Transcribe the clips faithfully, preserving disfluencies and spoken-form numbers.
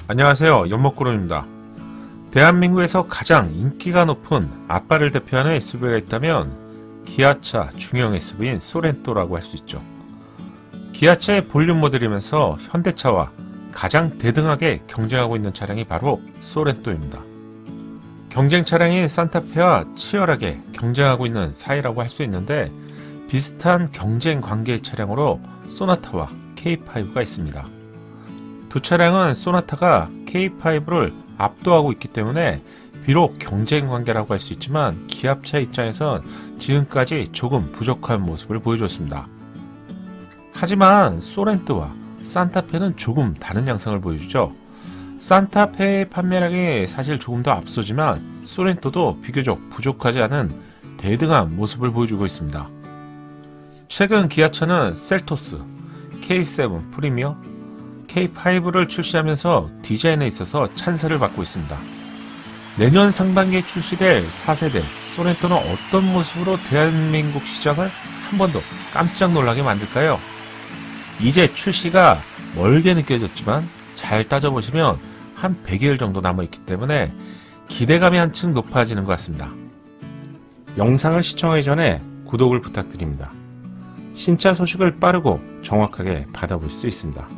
안녕하세요, 연목구름입니다. 대한민국에서 가장 인기가 높은 아빠를 대표하는 에스유브이가 있다면 기아차 중형 에스유브이인 소렌토라고 할 수 있죠. 기아차의 볼륨 모델이면서 현대차와 가장 대등하게 경쟁하고 있는 차량이 바로 소렌토입니다. 경쟁 차량인 산타페와 치열하게 경쟁하고 있는 사이라고 할 수 있는데, 비슷한 경쟁 관계의 차량으로 소나타와 케이 파이브가 있습니다. 두 차량은 소나타가 케이 파이브를 압도하고 있기 때문에 비록 경쟁 관계라고 할 수 있지만 기아차 입장에선 지금까지 조금 부족한 모습을 보여줬습니다. 하지만 소렌토와 산타페는 조금 다른 양상을 보여주죠. 산타페의 판매량이 사실 조금 더 앞서지만 소렌토도 비교적 부족하지 않은 대등한 모습을 보여주고 있습니다. 최근 기아차는 셀토스, 케이 세븐 프리미어, 케이 파이브를 출시하면서 디자인에 있어서 찬사를 받고 있습니다. 내년 상반기에 출시될 사 세대 소렌토는 어떤 모습으로 대한민국 시장을 한 번 더 깜짝 놀라게 만들까요? 이제 출시가 멀게 느껴졌지만 잘 따져보시면 한 백일 정도 남아있기 때문에 기대감이 한층 높아지는 것 같습니다. 영상을 시청하기 전에 구독을 부탁드립니다. 신차 소식을 빠르고 정확하게 받아볼 수 있습니다.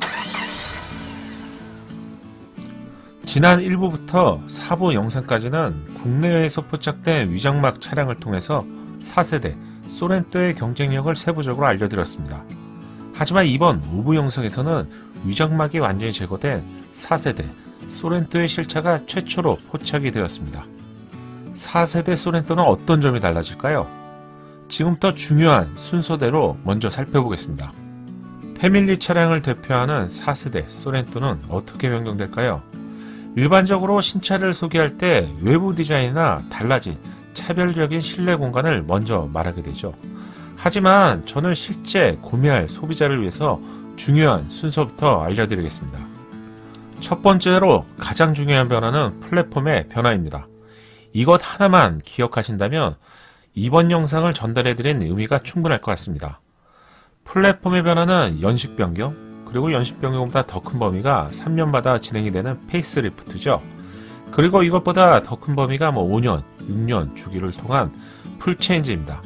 지난 일 부부터 사 부 영상까지는 국내외에서 포착된 위장막 차량을 통해서 사 세대 소렌토의 경쟁력을 세부적으로 알려드렸습니다. 하지만 이번 오 부 영상에서는 위장막이 완전히 제거된 사 세대 소렌토의 실차가 최초로 포착이 되었습니다. 사 세대 소렌토는 어떤 점이 달라질까요? 지금부터 중요한 순서대로 먼저 살펴보겠습니다. 패밀리 차량을 대표하는 사 세대 소렌토는 어떻게 변경될까요? 일반적으로 신차를 소개할 때 외부 디자인이나 달라진 차별적인 실내 공간을 먼저 말하게 되죠. 하지만 저는 실제 구매할 소비자를 위해서 중요한 순서부터 알려드리겠습니다. 첫 번째로 가장 중요한 변화는 플랫폼의 변화입니다. 이것 하나만 기억하신다면 이번 영상을 전달해드린 의미가 충분할 것 같습니다. 플랫폼의 변화는 연식 변경, 그리고 연식 변경보다 더 큰 범위가 삼 년마다 진행이 되는 페이스리프트죠. 그리고 이것보다 더 큰 범위가 뭐 오 년, 육 년 주기를 통한 풀체인지입니다.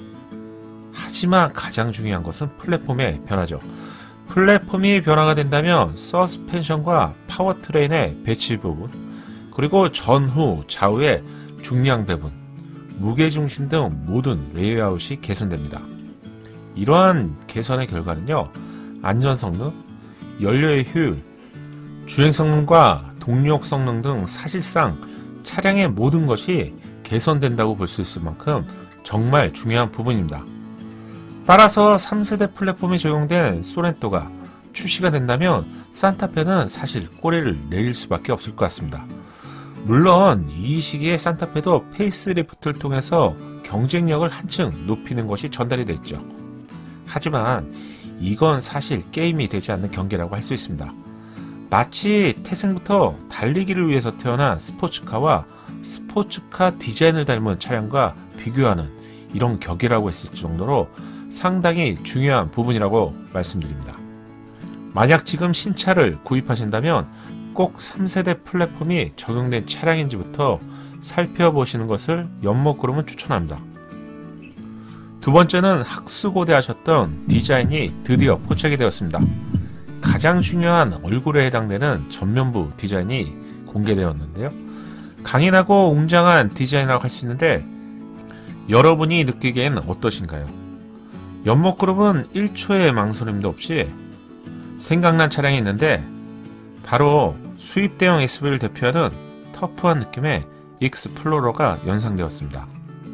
하지만 가장 중요한 것은 플랫폼의 변화죠. 플랫폼이 변화가 된다면 서스펜션과 파워트레인의 배치 부분, 그리고 전후, 좌우의 중량 배분, 무게중심 등 모든 레이아웃이 개선됩니다. 이러한 개선의 결과는요, 안전 성능, 연료의 효율, 주행 성능과 동력 성능 등 사실상 차량의 모든 것이 개선된다고 볼 수 있을 만큼 정말 중요한 부분입니다. 따라서 삼 세대 플랫폼이 적용된 소렌토가 출시가 된다면 산타페는 사실 꼬리를 내릴 수밖에 없을 것 같습니다. 물론 이 시기에 산타페도 페이스리프트를 통해서 경쟁력을 한층 높이는 것이 전달이 됐죠. 하지만 이건 사실 게임이 되지 않는 경기라고 할 수 있습니다. 마치 태생부터 달리기를 위해서 태어난 스포츠카와 스포츠카 디자인을 닮은 차량과 비교하는 이런 격이라고 했을 정도로 상당히 중요한 부분이라고 말씀드립니다. 만약 지금 신차를 구입하신다면 꼭 삼 세대 플랫폼이 적용된 차량인지부터 살펴보시는 것을 연목구름은 추천합니다. 두 번째는 학수고대하셨던 디자인이 드디어 포착이 되었습니다. 가장 중요한 얼굴에 해당되는 전면부 디자인이 공개되었는데요. 강인하고 웅장한 디자인이라고 할 수 있는데 여러분이 느끼기엔 어떠신가요? 연목그룹은 일 초의 망설임도 없이 생각난 차량이 있는데 바로 수입 대형 에스유브이를 대표하는 터프한 느낌의 익스플로러가 연상되었습니다.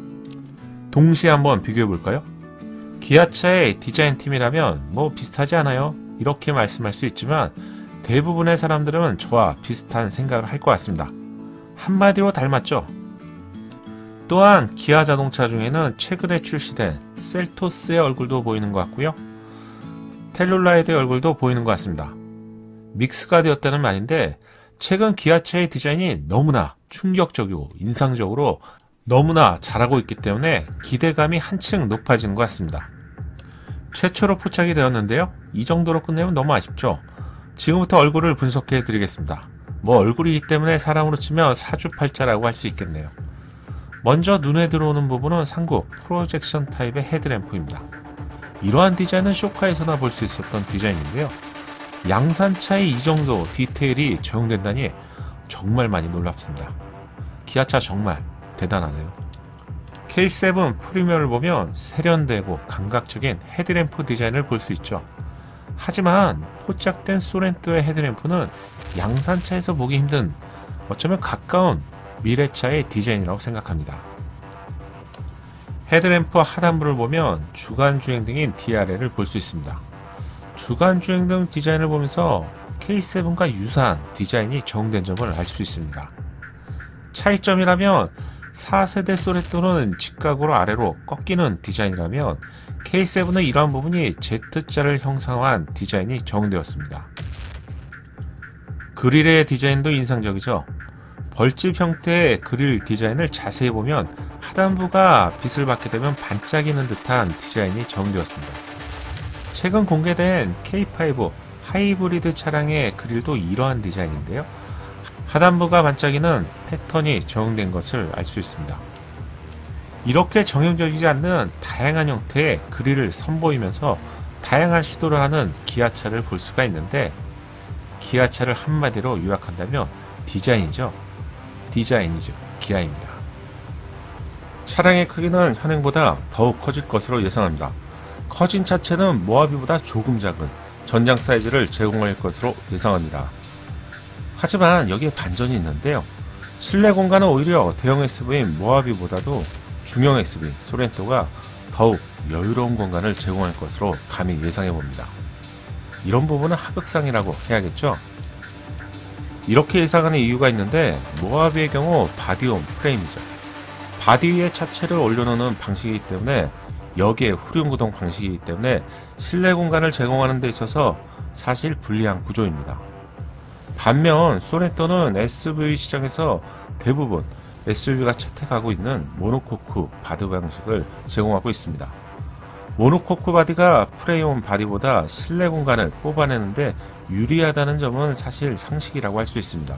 동시에 한번 비교해 볼까요? 기아차의 디자인 팀이라면 뭐 비슷하지 않아요? 이렇게 말씀할 수 있지만 대부분의 사람들은 저와 비슷한 생각을 할 것 같습니다. 한마디로 닮았죠? 또한 기아 자동차 중에는 최근에 출시된 셀토스의 얼굴도 보이는 것 같고요. 텔룰라이드의 얼굴도 보이는 것 같습니다. 믹스가 되었다는 말인데 최근 기아차의 디자인이 너무나 충격적이고 인상적으로 너무나 잘하고 있기 때문에 기대감이 한층 높아지는 것 같습니다. 최초로 포착이 되었는데요. 이 정도로 끝내면 너무 아쉽죠. 지금부터 얼굴을 분석해 드리겠습니다. 뭐 얼굴이기 때문에 사람으로 치면 사주팔자라고 할 수 있겠네요. 먼저 눈에 들어오는 부분은 상구 프로젝션 타입의 헤드램프입니다. 이러한 디자인은 쇼카에서나 볼 수 있었던 디자인인데요. 양산차에 이 정도 디테일이 적용된다니 정말 많이 놀랍습니다. 기아차 정말 대단하네요. 케이 세븐 프리미어를 보면 세련되고 감각적인 헤드램프 디자인을 볼 수 있죠. 하지만 포착된 소렌토의 헤드램프는 양산차에서 보기 힘든, 어쩌면 가까운 미래차의 디자인이라고 생각합니다. 헤드램프 하단부를 보면 주간주행등인 디알엘을 볼 수 있습니다. 주간주행등 디자인을 보면서 케이 세븐과 유사한 디자인이 적용된 점을 알 수 있습니다. 차이점이라면 사 세대 소렌토는 직각으로 아래로 꺾이는 디자인이라면 케이 세븐은 이러한 부분이 Z자를 형상화한 디자인이 적용되었습니다. 그릴의 디자인도 인상적이죠. 벌집 형태의 그릴 디자인을 자세히 보면 하단부가 빛을 받게 되면 반짝이는 듯한 디자인이 적용되었습니다. 최근 공개된 케이 파이브 하이브리드 차량의 그릴도 이러한 디자인인데요. 하단부가 반짝이는 패턴이 적용된 것을 알 수 있습니다. 이렇게 정형적이지 않는 다양한 형태의 그릴을 선보이면서 다양한 시도를 하는 기아차를 볼 수가 있는데, 기아차를 한마디로 요약한다면 디자인이죠. 디자인이죠. 기아입니다. 차량의 크기는 현행보다 더욱 커질 것으로 예상합니다. 커진 차체는 모하비보다 조금 작은 전장 사이즈를 제공할 것으로 예상합니다. 하지만 여기에 반전이 있는데요. 실내 공간은 오히려 대형 에스유브이인 모하비보다도 중형 에스유브이 소렌토가 더욱 여유로운 공간을 제공할 것으로 감히 예상해 봅니다. 이런 부분은 하극상이라고 해야겠죠. 이렇게 예상하는 이유가 있는데, 모하비의 경우 바디홈 프레임이죠. 바디 위에 차체를 올려놓는 방식이기 때문에, 여기에 후륜 구동 방식이기 때문에 실내 공간을 제공하는 데 있어서 사실 불리한 구조입니다. 반면 소렌토는 에스유브이 시장에서 대부분 에스유브이가 채택하고 있는 모노코크 바디 방식을 제공하고 있습니다. 모노코크 바디가 프레임 바디보다 실내 공간을 뽑아내는데 유리하다는 점은 사실 상식이라고 할 수 있습니다.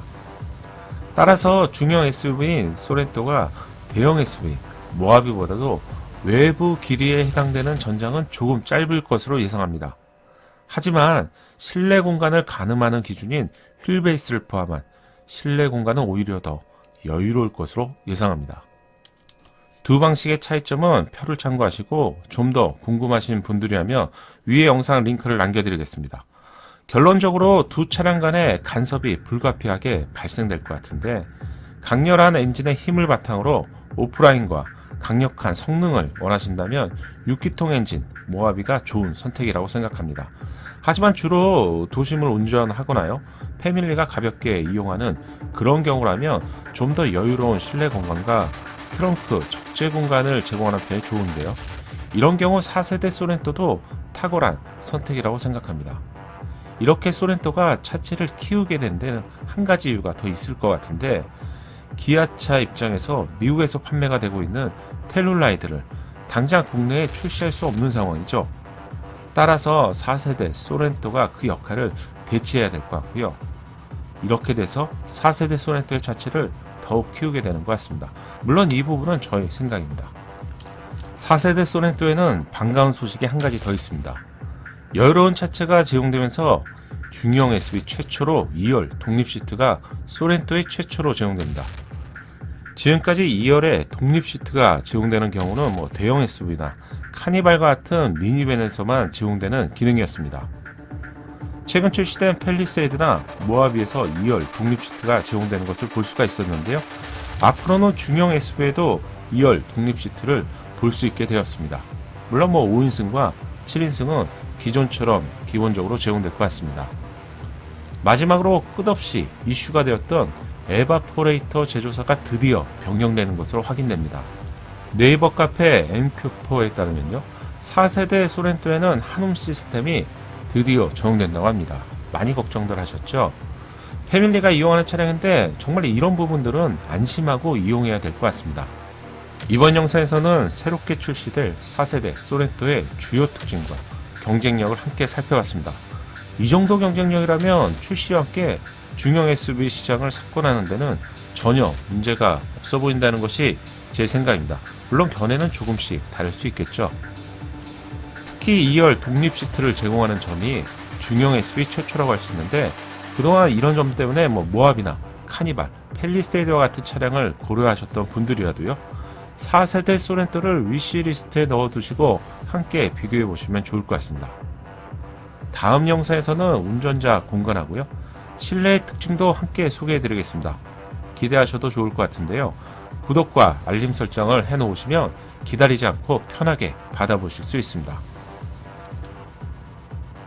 따라서 중형 에스유브이인 소렌토가 대형 에스유브이 모하비보다도 외부 길이에 해당되는 전장은 조금 짧을 것으로 예상합니다. 하지만 실내 공간을 가늠하는 기준인 휠베이스를 포함한 실내 공간은 오히려 더 여유로울 것으로 예상합니다. 두 방식의 차이점은 표를 참고하시고 좀 더 궁금하신 분들이라면 위에 영상 링크를 남겨드리겠습니다. 결론적으로 두 차량 간의 간섭이 불가피하게 발생될 것 같은데, 강렬한 엔진의 힘을 바탕으로 오프라인과 강력한 성능을 원하신다면 육 기통 엔진 모하비가 좋은 선택이라고 생각합니다. 하지만 주로 도심을 운전하거나요, 패밀리가 가볍게 이용하는 그런 경우라면 좀 더 여유로운 실내 공간과 트렁크 적재 공간을 제공하는 편이 좋은데요. 이런 경우 사 세대 소렌토도 탁월한 선택이라고 생각합니다. 이렇게 소렌토가 차체를 키우게 된 데는 한 가지 이유가 더 있을 것 같은데, 기아차 입장에서 미국에서 판매가 되고 있는 텔룰라이드를 당장 국내에 출시할 수 없는 상황이죠. 따라서 사 세대 소렌토가 그 역할을 대체해야 될 것 같고요. 이렇게 돼서 사 세대 소렌토의 차체를 더욱 키우게 되는 것 같습니다. 물론 이 부분은 저의 생각입니다. 사 세대 소렌토에는 반가운 소식이 한 가지 더 있습니다. 여유로운 차체가 제공되면서 중형 에스유브이 최초로 이 열 독립 시트가 소렌토의 최초로 제공됩니다. 지금까지 이 열에 독립 시트가 제공되는 경우는 뭐 대형 에스유브이나 카니발과 같은 미니밴에서만 제공되는 기능이었습니다. 최근 출시된 팰리세이드나 모하비에서 이 열 독립 시트가 제공되는 것을 볼 수가 있었는데요. 앞으로는 중형 에스유브이에도 이 열 독립 시트를 볼 수 있게 되었습니다. 물론 뭐 오 인승과 칠 인승은 기존처럼 기본적으로 제공될 것 같습니다. 마지막으로 끝없이 이슈가 되었던 에바포레이터 제조사가 드디어 변경되는 것으로 확인됩니다. 네이버 카페 엠큐포에 따르면요, 사 세대 소렌토에는 한움 시스템이 드디어 적용된다고 합니다. 많이 걱정들 하셨죠? 패밀리가 이용하는 차량인데 정말 이런 부분들은 안심하고 이용해야 될 것 같습니다. 이번 영상에서는 새롭게 출시될 사 세대 소렌토의 주요 특징과 경쟁력을 함께 살펴봤습니다. 이 정도 경쟁력이라면 출시와 함께 중형 에스유브이 시장을 석권하는 데는 전혀 문제가 없어 보인다는 것이 제 생각입니다. 물론 견해는 조금씩 다를 수 있겠죠. 특히 이 열 독립 시트를 제공하는 점이 중형 에스유브이 최초라고 할 수 있는데, 그동안 이런 점 때문에 뭐 모하비나 카니발, 팰리세이드와 같은 차량을 고려하셨던 분들이라도요, 사 세대 소렌토를 위시리스트에 넣어두시고 함께 비교해 보시면 좋을 것 같습니다. 다음 영상에서는 운전자 공간하고요, 실내의 특징도 함께 소개해 드리겠습니다. 기대하셔도 좋을 것 같은데요. 구독과 알림 설정을 해 놓으시면 기다리지 않고 편하게 받아보실 수 있습니다.